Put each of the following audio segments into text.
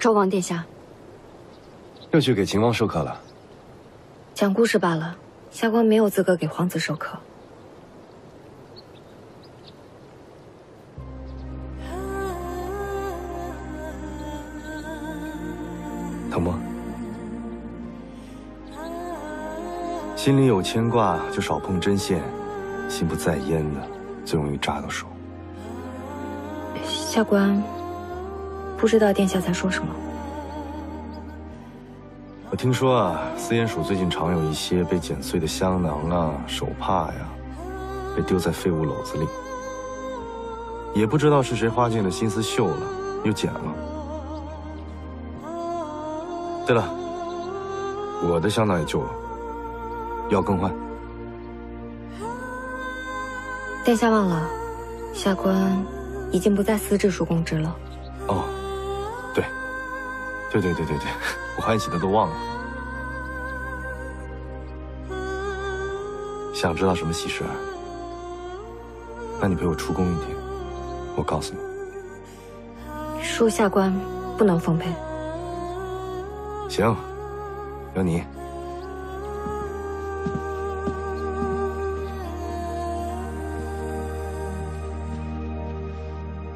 周王殿下， 又去给秦王授课了？ 讲故事罢了，下官没有资格给皇子授课。 疼吗？心里有牵挂就少碰针线，心不在焉的最容易扎到手。 下官不知道殿下在说什么。 我听说啊，司鼹署最近常有一些被剪碎的香囊啊、手帕呀，被丢在废物篓子里，也不知道是谁花尽了心思绣了，又剪了。对了，我的香囊也旧了，要更换。 殿下忘了，下官已经不在司治署供职了。 哦，对，我欢喜的都忘了。想知道什么喜事儿？那你陪我出宫一天，我告诉你。 恕下官不能奉陪。 行，有你。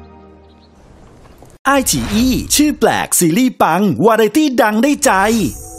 ไอจีอีชื่อแปลกซีรีส์ปังวาไรตี้ดังได้ใจ